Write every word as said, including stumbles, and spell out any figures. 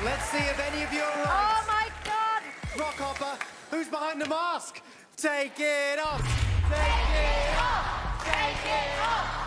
Let's see if any of you are Oh right. my God! Rockhopper, who's behind the mask? Take it off! Take it off! Take it off!